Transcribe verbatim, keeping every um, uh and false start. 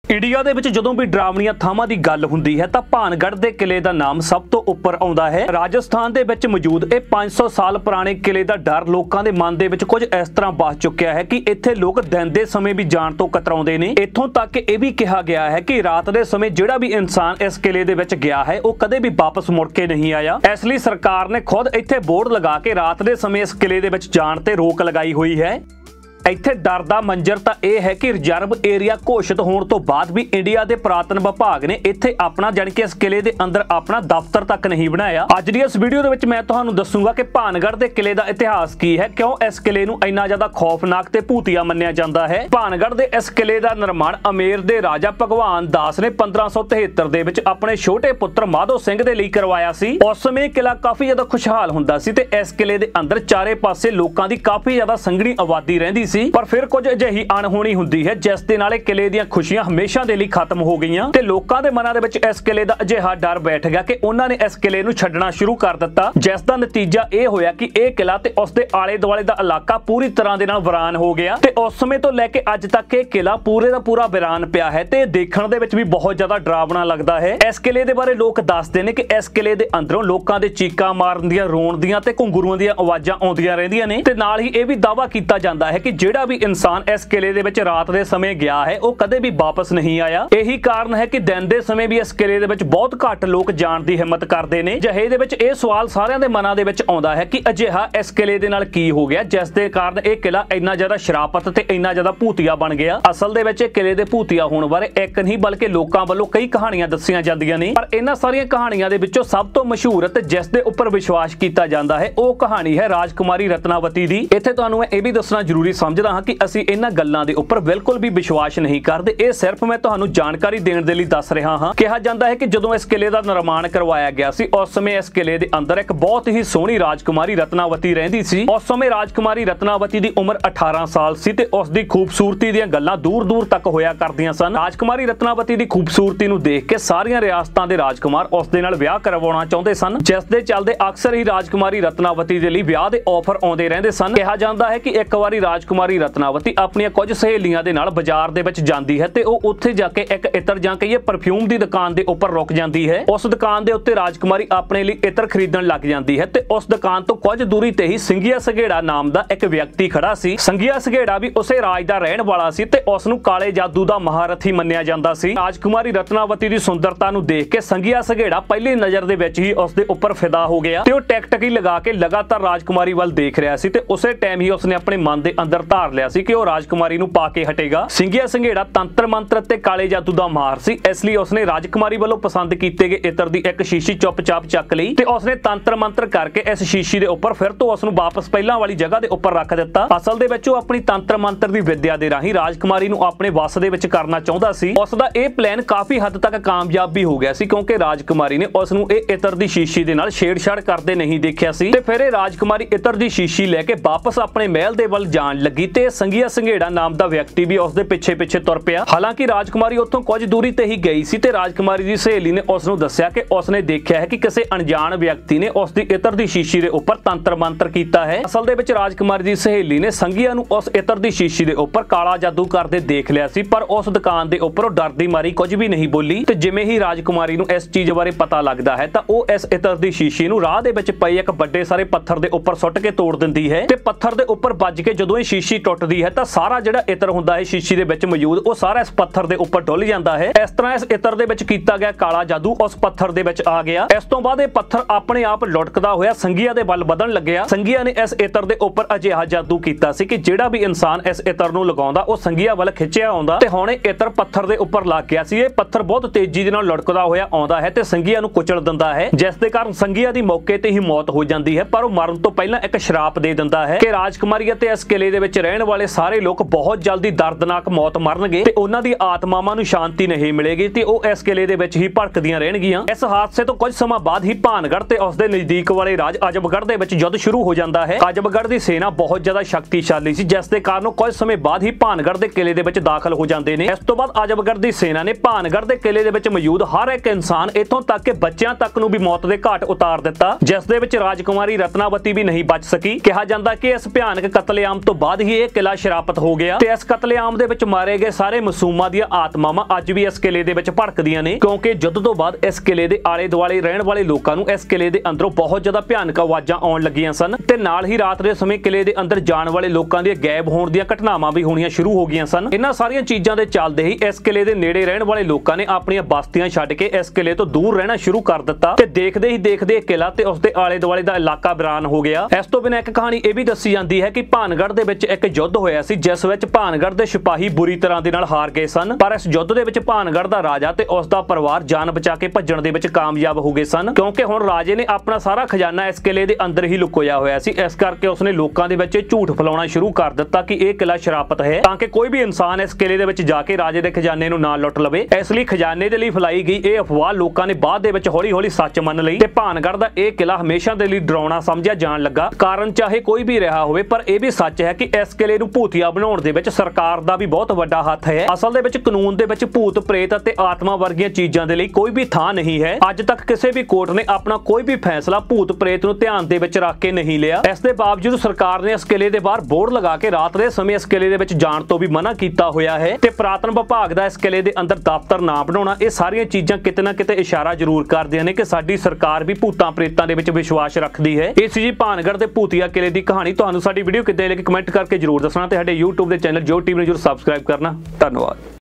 India ਦੇ ਵਿੱਚ ਜਦੋਂ ਵੀ ਡਰਾਵਣੀਆਂ ਥਾਵਾਂ ਦੀ ਗੱਲ ਹੁੰਦੀ ਹੈ ਤਾਂ ਭਾਨਗੜ੍ਹ ਦੇ ਕਿਲੇ ਦਾ ਨਾਮ ਸਭ ਤੋਂ ਉੱਪਰ ਆਉਂਦਾ ਹੈ। ਰਾਜਸਥਾਨ ਦੇ ਵਿੱਚ ਮੌਜੂਦ ਇਹ ਪੰਜ ਸੌ ਸਾਲ ਪੁਰਾਣੇ ਕਿਲੇ ਦਾ ਡਰ ਲੋਕਾਂ ਦੇ ਮਨ ਦੇ ਵਿੱਚ ਕੁਝ ਇਸ ਤਰ੍ਹਾਂ ਬਸ ਚੁੱਕਿਆ ਹੈ ਕਿ ਇੱਥੇ ਲੋਕ ਦਿਨ ਦੇ ਸਮੇਂ ਵੀ ਜਾਣ ਤੋਂ ਕਤਰਾਉਂਦੇ ਨੇ। ਇੱਥੋਂ ਤੱਕ ਕਿ ਇਹ ਵੀ ਕਿਹਾ ਗਿਆ ਹੈ ਕਿ ਰਾਤ ਦੇ ਸਮੇਂ ਜਿਹੜਾ ਵੀ ਇਨਸਾਨ ਇਸ ਕਿਲੇ ਦੇ ਵਿੱਚ ਗਿਆ ਹੈ ਉਹ ਕਦੇ ਵੀ ਵਾਪਸ ਮੁੜ ਕੇ ਨਹੀਂ ਆਇਆ। ਇਸ ਲਈ ਸਰਕਾਰ ਨੇ ਖੁਦ ਇੱਥੇ ਬੋਰਡ ਲਗਾ ਕੇ ਰਾਤ ਦੇ ਸਮੇਂ ਇਸ ਕਿਲੇ ਦੇ ਵਿੱਚ ਜਾਣ ਤੇ ਰੋਕ ਲਗਾਈ ਹੋਈ ਹੈ। ਇੱਥੇ ਡਰ ਦਾ ਮੰਜ਼ਰ ਤਾਂ ਇਹ ਹੈ ਕਿ ਰਿਜ਼ਰਵ ਏਰੀਆ ਘੋਸ਼ਿਤ ਹੋਣ ਤੋਂ ਬਾਅਦ ਵੀ ਇੰਡੀਆ ਦੇ ਪੁਰਾਤਨ ਵਿਭਾਗ ਨੇ ਇੱਥੇ ਆਪਣਾ ਜਾਣੀ ਕਿ ਇਸ ਕਿਲੇ ਦੇ ਅੰਦਰ ਆਪਣਾ ਦਫ਼ਤਰ ਤੱਕ ਨਹੀਂ ਬਣਾਇਆ। ਅੱਜ ਦੀ ਇਸ ਵੀਡੀਓ ਦੇ ਵਿੱਚ ਮੈਂ ਤੁਹਾਨੂੰ ਦੱਸੂਗਾ ਕਿ ਭਾਨਗੜ੍ਹ ਦੇ ਕਿਲੇ ਦਾ ਇਤਿਹਾਸ ਕੀ ਹੈ, ਕਿਉਂ ਇਸ ਕਿਲੇ ਨੂੰ ਇੰਨਾ ਜ਼ਿਆਦਾ ਖੌਫਨਾਕ ਤੇ ਭੂਤੀਆ ਮੰਨਿਆ ਜਾਂਦਾ ਹੈ। ਭਾਨਗੜ੍ਹ ਦੇ ਇਸ ਕਿਲੇ ਦਾ ਨਿਰਮਾਣ ਅਮੇਰ ਦੇ ਰਾਜਾ ਭਗਵਾਨ ਦਾਸ ਨੇ ਪੰਦਰਾਂ ਸੌ ਤਿਹੱਤਰ ਦੇ ਵਿੱਚ ਆਪਣੇ ਛੋਟੇ ਪੁੱਤਰ ਮਾਧੋ ਸਿੰਘ ਦੇ ਲਈ ਕਰਵਾਇਆ ਸੀ। ਉਸ ਸਮੇਂ ਇਹ ਕਿਲਾ ਕਾਫੀ ਜ਼ਿਆਦਾ ਖੁਸ਼ਹਾਲ ਹੁੰਦਾ ਸੀ ਤੇ ਇਸ ਕਿਲੇ ਦੇ ਅੰਦਰ ਚਾਰੇ ਪਾਸੇ ਲੋਕਾਂ ਦੀ ਕਾਫੀ ਜ਼ਿਆਦਾ ਸੰਘਣੀ ਆਬਾਦੀ ਰਹਿੰਦੀ ਸੀ। ਪਰ ਫਿਰ ਕੁਝ ਅਜਿਹੀ ਅਣਹੋਣੀ ਹੁੰਦੀ ਹੈ ਜਿਸ ਦੇ ਨਾਲ ਇਹ ਕਿਲੇ ਦੀਆਂ ਖੁਸ਼ੀਆਂ ਹਮੇਸ਼ਾ ਦੇ ਲਈ ਖਤਮ ਹੋ ਗਈਆਂ ਤੇ ਲੋਕਾਂ ਦੇ ਮਨਾਂ ਦੇ ਵਿੱਚ ਇਸ ਕਿਲੇ ਦਾ ਅਜਿਹਾ ਡਰ ਬੈਠ ਗਿਆ ਕਿ ਉਹਨਾਂ ਨੇ ਇਸ ਕਿਲੇ ਨੂੰ ਛੱਡਣਾ ਸ਼ੁਰੂ ਕਰ ਦਿੱਤਾ, ਜਿਸ ਦਾ ਨਤੀਜਾ ਇਹ ਹੋਇਆ ਕਿ ਇਹ ਕਿਲਾ ਤੇ ਉਸ ਦੇ ਆਲੇ ਦੁਆਲੇ ਦਾ ਇਲਾਕਾ ਪੂਰੀ ਤਰ੍ਹਾਂ ਦੇ ਨਾਲ ਵੀਰਾਨ ਹੋ ਗਿਆ ਤੇ ਉਸ ਸਮੇਂ ਤੋਂ ਲੈ ਕੇ ਅੱਜ ਤੱਕ ਇਹ ਕਿਲਾ ਪੂਰੇ ਦਾ ਪੂਰਾ ਵੀਰਾਨ ਪਿਆ ਹੈ ਤੇ ਦੇਖਣ ਦੇ ਵਿੱਚ ਵੀ ਬਹੁਤ ਜ਼ਿਆਦਾ ਡਰਾਵਣਾ ਲੱਗਦਾ ਹੈ। ਇਸ ਕਿਲੇ ਦੇ ਬਾਰੇ ਲੋਕ ਦੱਸਦੇ ਨੇ ਕਿ ਇਸ ਕਿਲੇ ਦੇ ਅੰਦਰੋਂ ਲੋਕਾਂ ਦੇ ਚੀਕਾਂ ਮਾਰਨ ਦੀਆਂ, ਰੋਣ ਦੀਆਂ ਤੇ ਘੁੰਗਰੂਆਂ ਦੀਆਂ ਆਵਾਜ਼ਾਂ ਆਉਂਦੀਆਂ ਰਹਿੰਦੀਆਂ ਨੇ ਤੇ ਨਾਲ ਹੀ ਇਹ ਵੀ ਦਾਅਵਾ ਕੀਤਾ ਜਾਂਦਾ ਹੈ ਕਿ ਜਿਹੜਾ ਵੀ ਇਨਸਾਨ ਇਸ ਕਿਲੇ ਦੇ ਵਿੱਚ ਰਾਤ ਦੇ ਸਮੇਂ ਗਿਆ ਹੈ ਉਹ ਕਦੇ ਵੀ ਵਾਪਸ ਨਹੀਂ ਆਇਆ। ਇਹੀ ਕਾਰਨ ਹੈ ਕਿ ਦਿਨ ਦੇ ਸਮੇਂ ਵੀ ਇਸ ਕਿਲੇ ਦੇ ਵਿੱਚ ਬਹੁਤ ਘੱਟ ਲੋਕ ਜਾਣ ਦੀ ਹਿੰਮਤ ਕਰਦੇ ਨੇ। ਜਿਹੇ ਦੇ ਵਿੱਚ ਇਹ ਸਵਾਲ ਸਾਰਿਆਂ ਦੇ ਮਨਾਂ ਦੇ ਵਿੱਚ ਆਉਂਦਾ ਹੈ ਕਿ ਅਜਿਹਾ ਇਸ ਕਿਲੇ ਦੇ ਨਾਲ ਕੀ ਹੋ ਗਿਆ ਜਿਸ ਦੇ ਕਾਰਨ ਇਹ ਕਿਲਾ ਇੰਨਾ ਜ਼ਿਆਦਾ ਸ਼ਰਾਫਤ ਤੇ ਇੰਨਾ ਜ਼ਿਆਦਾ ਭੂਤੀਆ ਬਣ ਗਿਆ। ਅਸਲ ਦੇ ਵਿੱਚ ਇਹ ਕਿਲੇ ਦੇ ਭੂਤੀਆ ਹੋਣ ਬਾਰੇ ਇੱਕ ਨਹੀਂ ਬਲਕਿ ਲੋਕਾਂ ਵੱਲੋਂ ਕਈ ਕਹਾਣੀਆਂ ਦੱਸੀਆਂ ਜਾਂਦੀਆਂ ਨੇ, ਪਰ ਇਹਨਾਂ ਸਾਰੀਆਂ ਕਹਾਣੀਆਂ ਦੇ ਵਿੱਚੋਂ ਸਭ ਤੋਂ ਮਸ਼ਹੂਰ ਤੇ ਜਿਸ ਦੇ ਉੱਪਰ ਵਿਸ਼ਵਾਸ ਕੀਤਾ ਜਾਂਦਾ ਹੈ ਉਹ ਕਹਾਣੀ ਹੈ ਰਾਜਕੁਮਾਰੀ ਰਤਨਾਵਤੀ ਦੀ। ਇੱਥੇ ਤੁਹਾਨੂੰ ਮੈਂ ਇਹ ਵੀ ਦੱਸਣਾ ਜ਼ਰੂਰੀ ਸਮਝਦਾ ਹਾਂ ਕਿ ਅਸੀਂ ਇਹਨਾਂ ਗੱਲਾਂ ਦੇ ਉੱਪਰ ਬਿਲਕੁਲ ਵੀ ਵਿਸ਼ਵਾਸ ਨਹੀਂ ਕਰਦੇ, ਇਹ ਸਿਰਫ ਮੈਂ ਤੁਹਾਨੂੰ ਜਾਣਕਾਰੀ ਦੇਣ ਦੇ ਲਈ ਦੱਸ ਰਿਹਾ ਹਾਂ। ਕਿਹਾ ਜਾਂਦਾ ਹੈ ਕਿ ਜਦੋਂ ਇਸ ਕਿਲੇ ਦਾ ਨਿਰਮਾਣ ਕਰਵਾਇਆ ਗਿਆ ਸੀ ਉਸ ਸਮੇਂ ਇਸ ਕਿਲੇ ਦੇ ਅੰਦਰ ਇੱਕ ਬਹੁਤ ਹੀ ਸੋਹਣੀ ਰਾਜਕੁਮਾਰੀ ਰਤਨਾਵਤੀ ਰਹਿੰਦੀ ਸੀ। ਉਸ ਸਮੇਂ ਰਾਜਕੁਮਾਰੀ ਰਤਨਾਵਤੀ ਦੀ ਉਮਰ ਅਠਾਰਾਂ ਸਾਲ ਸੀ ਤੇ ਉਸ ਦੀ ਖੂਬਸੂਰਤੀ ਦੀਆਂ ਗੱਲਾਂ ਦੂਰ ਦੂਰ ਤੱਕ ਹੋਇਆ ਕਰਦੀਆਂ ਸਨ। ਰਾਜਕੁਮਾਰੀ ਰਤਨਾਵਤੀ ਦੀ ਖੂਬਸੂਰਤੀ ਨੂੰ ਦੇਖ ਕੇ ਸਾਰੀਆਂ ਰਿਆਸਤਾਂ ਦੇ ਰਾਜਕੁਮਾਰ ਉਸ ਦੇ ਨਾਲ ਵਿਆਹ ਕਰਵਾਉਣਾ ਚਾਹੁੰਦੇ ਸਨ, ਜਿਸ ਦੇ ਚੱਲਦੇ ਅਕਸਰ ਹੀ ਰਾਜਕੁਮਾਰੀ ਰਤਨਾਵਤੀ ਦੇ ਲਈ ਵਿਆਹ ਦੇ ਆਫਰ ਆਉਂਦੇ ਰਹਿੰਦੇ ਸਨ। ਕਿਹਾ ਜਾਂਦਾ ਹੈ ਕਿ ਇੱਕ ਵਾਰੀ ਰਾਜਕੁਮਾਰੀ ਰਤਨਾਵਤੀ ਆਪਣੀਆਂ ਕੁਝ ਸਹੇਲੀਆਂ ਦੇ ਨਾਲ ਬਾਜ਼ਾਰ ਦੇ ਵਿੱਚ ਜਾਂਦੀ ਹੈ ਤੇ ਉਹ ਉੱਥੇ ਜਾ ਕੇ ਇੱਕ ਇਤਰ ਜਾਂ ਕਹੀਏ ਪਰਫਿਊਮ ਦੀ ਦੁਕਾਨ ਦੇ ਉੱਪਰ ਰੁਕ ਜਾਂਦੀ ਹੈ। ਉਸ ਦੁਕਾਨ ਦੇ ਉੱਤੇ ਰਾਜਕੁਮਾਰੀ ਆਪਣੇ ਲਈ ਇਤਰ ਖਰੀਦਣ ਲੱਗ ਜਾਂਦੀ ਹੈ ਤੇ ਉਸ ਦੁਕਾਨ ਤੋਂ ਕੁਝ ਦੂਰੀ ਤੇ ਹੀ ਸਿੰਗੀਆ ਸਘੇੜਾ ਨਾਮ ਦਾ ਇੱਕ ਵਿਅਕਤੀ ਖੜਾ ਸੀ। ਸਿੰਗੀਆ ਸਘੇੜਾ ਵੀ ਉਸੇ ਰਾਜ ਦਾ ਰਹਿਣ ਵਾਲਾ ਸੀ ਤੇ ਉਸ ਨੂੰ ਕਾਲੇ ਜਾਦੂ ਦਾ ਮਹਾਰਥੀ ਮੰਨਿਆ ਜਾਂਦਾ ਸੀ। ਰਾਜਕੁਮਾਰੀ ਰਤਨਾਵਤੀ ਦੀ ਸੁੰਦਰਤਾ ਨੂੰ ਦੇਖ ਕੇ ਸਿੰਗੀਆ ਸਘੇੜਾ ਪਹਿਲੀ ਨਜ਼ਰ ਦੇ ਵਿੱਚ ਹੀ ਉਸ ਦੇ ਉੱਪਰ ਫਿਦਾ ਹੋ ਗਿਆ ਤੇ ਉਹ ਟਿਕਟਕੀ ਲਗਾ ਕੇ ਲਗਾਤਾਰ ਰਾਜਕੁਮਾਰੀ ਵੱਲ ਦੇਖ ਰਿਹਾ ਸੀ ਤੇ ਉਸੇ ਟਾਈਮ ਹੀ ਉਸਨੇ ਆਪਣੇ ਮਨ ਦੇ ਅੰਦਰ ਧਾਰ ਲਿਆ ਸੀ ਕਿ ਉਹ ਰਾਜਕੁਮਾਰੀ ਨੂੰ ਪਾ ਕੇ ਹਟੇਗਾ। ਸਿੰਗੀਆ ਸਘੇੜਾ ਤੰਤਰ ਮੰਤਰ ਤੇ ਕਾਲੇ ਜਾਦੂ ਦਾ ਮਾਹਰ ਸੀ, ਇਸ ਲਈ ਉਸਨੇ ਰਾਜਕੁਮਾਰੀ ਵੱਲੋਂ ਪਸੰਦ ਕੀਤੇ ਗਏ ਇਤਰ ਦੀ ਇੱਕ ਸ਼ੀਸ਼ੀ ਚੁੱਪਚਾਪ ਚੱਕ ਲਈ ਤੇ ਉਸਨੇ ਤੰਤਰ ਮੰਤਰ ਕਰਕੇ ਇਸ ਸ਼ੀਸ਼ੀ ਦੇ ਉੱਪਰ ਫਿਰ ਤੋਂ ਉਸ ਨੂੰ ਵਾਪਸ ਪਹਿਲਾਂ ਵਾਲੀ ਜਗ੍ਹਾ ਦੇ ਉੱਪਰ ਰੱਖ ਦਿੱਤਾ। ਅਸਲ ਦੇ ਵਿੱਚ ਉਹ ਆਪਣੀ ਤੰਤਰ ਮੰਤਰ ਦੀ ਵਿਦਿਆ ਦੇ ਰਾਹੀਂ ਰਾਜਕੁਮਾਰੀ ਨੂੰ ਆਪਣੇ ਵੱਸ ਦੇ ਵਿੱਚ ਕਰਨਾ ਚਾਹੁੰਦਾ ਸੀ। ਉਸ ਦਾ ਇਹ ਪਲਾਨ ਕਾਫੀ ਹੱਦ ਤੱਕ ਕਾਮਯਾਬ ਵੀ ਹੋ ਗਿਆ ਸੀ ਕਿਉਂਕਿ ਰਾਜਕੁਮਾਰੀ ਨੇ ਉਸ ਨੂੰ ਇਹ ਇਤਰ ਦੀ ਸ਼ੀਸ਼ੀ ਦੇ ਨਾਲ ਛੇੜਛਾੜ ਕਰਦੇ ਨਹੀਂ ਦੇਖਿਆ ਸੀ ਤੇ ਫਿਰ ਇਹ ਰਾਜਕੁਮਾਰੀ ਇਤਰ ਦੀ ਸ਼ੀਸ਼ੀ ਲੈ ਕੇ ਵਾਪਸ ਆਪਣੇ ਮਹਿਲ ਦੇ ਵੱਲ ਜਾਣ ਲੱਗੀ ਤੇ ਸਿੰਗੀਆ ਸਘੇੜਾ ਨਾਮ ਦਾ ਵਿਅਕਤੀ ਵੀ ਉਸ ਦੇ ਪਿੱਛੇ ਪਿੱਛੇ ਤੁਰ ਪਿਆ। ਹਾਲਾਂਕਿ ਰਾਜਕੁਮਾਰੀ ਉੱਥੋਂ ਕੁਝ ਦੂਰੀ ਤੇ ਹੀ ਗਈ ਸੀ ਤੇ ਰਾਜਕੁਮਾਰੀ ਦੀ ਸਹੇਲੀ ਨੇ ਉਸ ਨੂੰ ਦੱਸਿਆ ਕਿ ਉਸਨੇ ਦੇਖਿਆ ਹੈ ਕਿ ਕਿਸੇ ਅਣਜਾਣ ਵਿਅਕਤੀ ਨੇ ਉਸ ਦੀ ਇਤਰ ਦੀ ਸ਼ੀਸ਼ੀ ਦੇ ਉੱਪਰ ਤੰਤਰ ਮੰਤਰ ਕੀਤਾ ਹੈ। ਅਸਲ ਦੇ ਵਿੱਚ ਰਾਜਕੁਮਾਰੀ ਦੀ ਸਹੇਲੀ ਨੇ ਸਿੰਗੀਆ ਨੂੰ ਉਸ ਇਤਰ ਦੀ ਸ਼ੀਸ਼ੀ ਦੇ ਉੱਪਰ ਕਾਲਾ ਜਾਦੂ ਕਰਦੇ ਦੇਖ ਲਿਆ ਸੀ, ਪਰ ਉਸ ਦੁਕਾਨ ਦੇ ਉੱਪਰ ਉਹ ਡਰਦੀ ਮਾਰੀ ਕੁਝ ਵੀ ਨਹੀਂ ਬੋਲੀ ਤੇ ਜਿਵੇਂ ਹੀ ਰਾਜਕੁਮਾਰੀ ਨੂੰ ਇਸ ਚੀਜ਼ ਬਾਰੇ ਪਤਾ ਲੱਗਦਾ ਹੈ ਤਾਂ ਉਹ ਇਸ ਇਤਰ ਦੀ ਸ਼ੀਸ਼ੀ ਨੂੰ ਰਾਹ ਦੇ ਵਿੱਚ ਪਈ ਇੱਕ ਵੱਡੇ ਸਾਰੇ ਪੱਥਰ ਦੇ ਉੱਪਰ ਸੁੱਟ ਕੇ ਤੋੜ ਦਿੰਦੀ ਹੈ ਤੇ ਪੱਥਰ ਦੇ ਉੱਪਰ ਵੱਜ ਕੇ ਜਦੋਂ ਇਹ ਸ਼ੀਸ਼ੀ ਟੁੱਟਦੀ ਹੈ ਤਾਂ ਸਾਰਾ ਜਿਹੜਾ ਇਤਰ ਹੁੰਦਾ ਹੈ ਸ਼ੀਸ਼ੀ ਦੇ ਵਿੱਚ ਮੌਜੂਦ ਉਹ ਸਾਰਾ ਇਸ ਪੱਥਰ ਦੇ ਉੱਪਰ ਡੁੱਲ ਜਾਂਦਾ ਹੈ। ਇਸ ਤਰ੍ਹਾਂ ਇਸ ਇਤਰ ਦੇ ਵਿੱਚ ਕੀਤਾ ਗਿਆ ਕਾਲਾ ਜਾਦੂ ਉਸ ਪੱਥਰ ਦੇ ਵਿੱਚ ਆ ਗਿਆ। ਇਸ ਤੋਂ ਬਾਅਦ ਇਹ ਪੱਥਰ ਆਪਣੇ ਆਪ ਲੁੜਕਦਾ ਹੋਇਆ ਸਿੰਗੀਆ ਦੇ ਵੱਲ ਵਧਣ ਲੱਗਿਆ। ਸਿੰਗੀਆ ਨੇ ਇਸ ਇਤਰ ਦੇ ਉੱਪਰ ਅਜਿਹਾ ਜਾਦੂ ਕੀਤਾ ਸੀ ਕਿ ਜਿਹੜਾ ਵੀ ਇਨਸਾਨ ਇਸ ਇਤਰ ਨੂੰ ਲਗਾਉਂਦਾ ਉਹ ਸਿੰਗੀਆ ਵੱਲ ਖਿੱਚਿਆ ਆਉਂਦਾ ਤੇ ਹੁਣ ਇਹ ਇਤਰ ਪੱਥਰ ਦੇ ਉੱਪਰ ਲੱਗ ਗਿਆ ਸੀ। ਇਹ ਪੱਥਰ ਬਹੁਤ ਤੇਜ਼ੀ ਦੇ ਨਾਲ ਲੁੜਕਦਾ ਹੋਇਆ ਆਉਂਦਾ ਹੈ ਤੇ ਸਿੰਗੀਆ ਨੂੰ ਕੁਚਲ ਦਿੰਦਾ ਹੈ, ਜਿਸ ਦੇ ਕਾਰਨ ਸਿੰਗੀਆ ਦੀ ਮੌਕੇ ਤੇ ਹੀ ਮੌਤ ਹੋ ਜਾਂਦੀ ਹੈ। ਪਰ ਉਹ ਮਰਨ ਤੋਂ ਪਹਿਲਾਂ ਇੱਕ ਸ਼ਰਾਪ ਦੇ ਦਿੰਦਾ ਹੈ ਕਿ ਰਾਜਕੁਮਾਰੀ ਅਤੇ ਇਸ ਕਿਲੇ ਦੇ ਵਿੱਚ ਰਹਿਣ ਵਾਲੇ ਸਾਰੇ ਲੋਕ ਬਹੁਤ ਜਲਦੀ ਦਰਦਨਾਕ ਮੌਤ ਮਰਨਗੇ ਤੇ ਉਹਨਾਂ ਦੀ ਆਤਮਾਵਾਂ ਨੂੰ ਸ਼ਾਂਤੀ ਨਹੀਂ ਮਿਲੇਗੀ ਤੇ ਉਹ ਇਸ ਕਿਲੇ ਦੇ ਵਿੱਚ ਹੀ ਭਟਕਦੀਆਂ ਰਹਿਣਗੀਆਂ। ਇਸ ਹਾਦਸੇ ਤੋਂ ਕੁਝ ਸਮਾਂ ਬਾਅਦ ਹੀ ਭਾਨਗੜ੍ਹ ਤੇ ਉਸ ਦੇ ਨਜ਼ਦੀਕ ਵਾਲੇ ਰਾਜ ਅਜਬਗੜ੍ਹ ਦੇ ਵਿੱਚ ਯੁੱਧ ਸ਼ੁਰੂ ਹੋ ਜਾਂਦਾ ਹੈ। ਅਜਬਗੜ੍ਹ ਦੀ ਸੈਨਾ ਬਹੁਤ ਜ਼ਿਆਦਾ ਸ਼ਕਤੀਸ਼ਾਲੀ ਸੀ, ਜਿਸ ਦੇ ਕਾਰਨ ਉਹ ਕੁਝ ਸਮੇਂ ਬਾਅਦ ਹੀ ਭਾਨਗੜ੍ਹ ਦੇ ਕਿਲੇ ਦੇ ਵਿੱਚ ਦਾਖਲ ਹੋ ਜਾਂਦੇ ਨੇ। ਇਸ ਤੋਂ ਬਾਅਦ ਅਜਬਗੜ੍ਹ ਦੀ ਸੈਨਾ ਨੇ ਭਾਨਗੜ੍ਹ ਦੇ ਕਿਲੇ ਦੇ ਵਿੱਚ ਮੌਜੂਦ ਹਰ ਇੱਕ ਇਨਸਾਨ ਇੱਥੋਂ ਤੱਕ ਕਿ ਬੱਚਿਆਂ ਤੱਕ ਨੂੰ ਵੀ ਮੌਤ ਦੇ ਘਾਟ ਉਤਾਰ ਦਿੱਤਾ, ਜਿਸ ਦੇ ਵਿੱਚ ਰਾਜਕੁਮਾਰੀ ਰਤਨਾਵਤੀ ਵੀ ਨਹੀਂ ਬਚ ਸਕੀ। ਕਿਹਾ ਜਾਂਦਾ ਕਿ ਇਸ ਭਿਆਨਕ ਕਤਲੇਆਮ ਤੋਂ ਬਾਅਦ ਬਾਅਦ ਹੀ ਇਹ ਕਿਲਾ ਸ਼ਰਾਪਤ ਹੋ ਗਿਆ ਤੇ ਇਸ ਕਤਲੇਆਮ ਦੇ ਵਿੱਚ ਮਾਰੇ ਗਏ ਸਾਰੇ ਮਾਸੂਮਾਂ ਦੀਆਂ ਆਤਮਾਵਾਂ ਅੱਜ ਵੀ ਇਸ ਕਿਲੇ ਦੇ ਵਿੱਚ ਭੜਕਦੀਆਂ ਨੇ, ਕਿਉਂਕਿ ਯੁੱਧ ਤੋਂ ਬਾਅਦ ਇਸ ਕਿਲੇ ਦੇ ਆਲੇ ਦੁਆਲੇ ਰਹਿਣ ਵਾਲੇ ਲੋਕਾਂ ਨੂੰ ਇਸ ਕਿਲੇ ਦੇ ਅੰਦਰੋਂ ਬਹੁਤ ਜ਼ਿਆਦਾ ਭਿਆਨਕ ਆਵਾਜ਼ਾਂ ਆਉਣ ਲੱਗੀਆਂ ਸਨ ਤੇ ਨਾਲ ਹੀ ਰਾਤ ਦੇ ਸਮੇਂ ਕਿਲੇ ਦੇ ਅੰਦਰ ਜਾਣ ਵਾਲੇ ਲੋਕਾਂ ਦੀਆਂ ਗਾਇਬ ਹੋਣ ਦੀਆਂ ਘਟਨਾਵਾਂ ਵੀ ਹੋਣੀਆਂ ਸ਼ੁਰੂ ਹੋ ਗਈਆਂ ਸਨ। ਇਹਨਾਂ ਸਾਰੀਆਂ ਚੀਜ਼ਾਂ ਦੇ ਚੱਲਦੇ ਹੀ ਇਸ ਕਿਲੇ ਦੇ ਨੇੜੇ ਰਹਿਣ ਵਾਲੇ ਲੋਕਾਂ ਨੇ ਆਪਣੀਆਂ ਬਸਤੀਆਂ ਛੱਡ ਕੇ ਇਸ ਕਿਲੇ ਤੋਂ ਦੂਰ ਰਹਿਣਾ ਸ਼ੁਰੂ ਕਰ ਦਿੱਤਾ ਤੇ ਦੇਖਦੇ ਹੀ ਦੇਖਦੇ ਇਹ ਕਿਲਾ ਤੇ ਉਸ ਦੇ ਆਲੇ ਦੁਆਲੇ ਦਾ ਇਲਾਕਾ ਵੀਰਾਨ ਹੋ ਗਿਆ। ਇਸ ਤੋਂ ਬਿਨਾਂ ਇੱਕ ਕਹਾਣੀ ਇਹ ਵੀ ਦੱਸੀ ਜਾਂਦੀ ਹੈ ਕਿ ਭਾਨਗੜ੍ਹ ਦੇ ਵਿੱਚ ਇੱਕ ਯੁੱਧ ਹੋਇਆ ਸੀ ਜਿਸ ਵਿੱਚ ਭਾਨਗੜ੍ਹ ਦੇ ਸਿਪਾਹੀ ਬੁਰੀ ਤਰ੍ਹਾਂ ਦੇ ਨਾਲ ਹਾਰ ਗਏ ਸਨ, ਪਰ ਇਸ ਯੁੱਧ ਦੇ ਵਿੱਚ ਭਾਨਗੜ੍ਹ ਦਾ ਰਾਜਾ ਤੇ ਉਸ ਦਾ ਪਰਿਵਾਰ ਜਾਨ ਬਚਾ ਕੇ ਭੱਜਣ ਦੇ ਵਿੱਚ ਕਾਮਯਾਬ ਹੋ ਗਏ ਸਨ, ਕਿਉਂਕਿ ਹੁਣ ਰਾਜੇ ਨੇ ਆਪਣਾ ਸਾਰਾ ਖਜ਼ਾਨਾ ਇਸ ਕਿਲੇ ਦੇ ਅੰਦਰ ਹੀ ਲੁਕੋਇਆ ਹੋਇਆ ਸੀ। ਇਸ ਕਰਕੇ ਉਸਨੇ ਲੋਕਾਂ ਦੇ ਵਿੱਚ ਝੂਠ ਫੈਲਾਉਣਾ ਸ਼ੁਰੂ ਕਰ ਦਿੱਤਾ ਕਿ ਇਹ ਕਿਲਾ ਸ਼ਰਾਪਤ ਹੈ, ਤਾਂ ਕਿ ਕੋਈ ਵੀ ਇਨਸਾਨ ਇਸ ਕਿਲੇ ਦੇ ਵਿੱਚ ਜਾ ਕੇ ਰਾਜੇ ਦੇ ਖਜ਼ਾਨੇ ਨੂੰ ਨਾ ਲੁੱਟ ਲਵੇ। ਇਸ ਲਈ ਖਜ਼ਾਨੇ ਦੇ ਲਈ ਫੈਲਾਈ ਗਈ ਇਹ ਅਫਵਾਹ ਲੋਕਾਂ ਨੇ ਬਾਅਦ ਦੇ ਵਿੱਚ ਹੌਲੀ-ਹੌਲੀ ਸੱਚ ਮੰਨ ਲਈ ਤੇ ਭਾਨਗੜ੍ਹ ਦਾ ਇਹ ਕਿਲਾ ਹਮੇਸ਼ਾ ਦੇ ਲਈ ਡਰਾਉਣਾ ਸਮਝਿਆ ਜਾਣ ਲੱਗਾ। ਕਾਰਨ ਚਾਹੇ ਕੋਈ ਵੀ ਰਿਹਾ ਹੋਵੇ, ਪਰ ਇਹ ਵੀ ਸੱਚ ਹੈ ਕਿ ਇਸ ਕਿਲੇ ਨੂੰ ਭੂਤੀਆ ਬਣਾਉਣ ਦੇ ਵਿੱਚ ਸਰਕਾਰ ਦਾ ਵੀ ਬਹੁਤ ਵੱਡਾ ਹੱਥ ਹੈ। ਅਸਲ ਦੇ ਵਿੱਚ ਕਾਨੂੰਨ ਦੇ ਵਿੱਚ ਭੂਤ ਪ੍ਰੇਤ ਅਤੇ ਆਤਮਾ ਵਰਗੀਆਂ ਚੀਜ਼ਾਂ ਦੇ ਲਈ ਕੋਈ ਵੀ ਥਾਂ ਨਹੀਂ ਹੈ। ਅੱਜ ਤੱਕ ਕਿਸੇ ਵੀ ਕੋਰਟ ਨੇ ਆਪਣਾ ਕੋਈ ਵੀ ਫੈਸਲਾ ਭੂਤ ਪ੍ਰੇਤ ਨੂੰ ਧਿਆਨ ਦੇ ਵਿੱਚ ਰੱਖ ਕੇ ਨਹੀਂ ਲਿਆ। ਇਸ ਦੇ ਬਾਵਜੂਦ ਸਰਕਾਰ ਨੇ ਇਸ ਕਿਲੇ ਦੇ ਬਾਹਰ ਬੋਰਡ ਲਗਾ ਕੇ ਰਾਤ ਦੇ ਸਮੇਂ ਇਸ ਕਿਲੇ ਦੇ ਵਿੱਚ ਜਾਣ ਤੋਂ ਵੀ ਮਨਾ ਕੀਤਾ ਹੋਇਆ ਹੈ ਤੇ ਪੁਰਾਤਨ ਵਿਭਾਗ ਦਾ ਇਸ ਕਿਲੇ ਦੇ ਅੰਦਰ ਦਫ਼ਤਰ ਨਾ ਬਣਾਉਣਾ, ਇਹ ਸਾਰੀਆਂ ਚੀਜ਼ਾਂ ਕਿਤੇ ਨਾ ਕਿਤੇ ਇਸ਼ਾਰਾ ਜ਼ਰੂਰ ਕਰਦੀਆਂ ਨੇ ਕਿ ਸਾਡੀ ਸਰਕਾਰ ਵੀ ਭੂਤਾਂ ਪ੍ਰੇਤਾਂ ਦੇ ਵਿੱਚ ਵਿਸ਼ਵਾਸ ਰੱਖਦੀ ਹੈ। ਇਹ ਸੀ ਜੀ ਭਾਨਗੜ੍ਹ ਦੇ ਭੂਤੀਆ ਕਿਲੇ ਦੀ ਕਹਾਣੀ। ਤੁਹਾਨੂੰ ਸਾਡੀ ਵੀਡੀਓ ਕਿੱਦਾਂ ਲੱਗੀ ਕਮੈਂਟ ਕਰਕੇ ਜ਼ਰੂਰ ਦੱਸਣਾ ਤੇ ਸਾਡੇ YouTube ਦੇ ਚੈਨਲ ਜੋ ਟੀਵੀ ਨੂੰ ਜ਼ਰੂਰ ਸਬਸਕ੍ਰਾਈਬ ਕਰਨਾ। ਧੰਨਵਾਦ।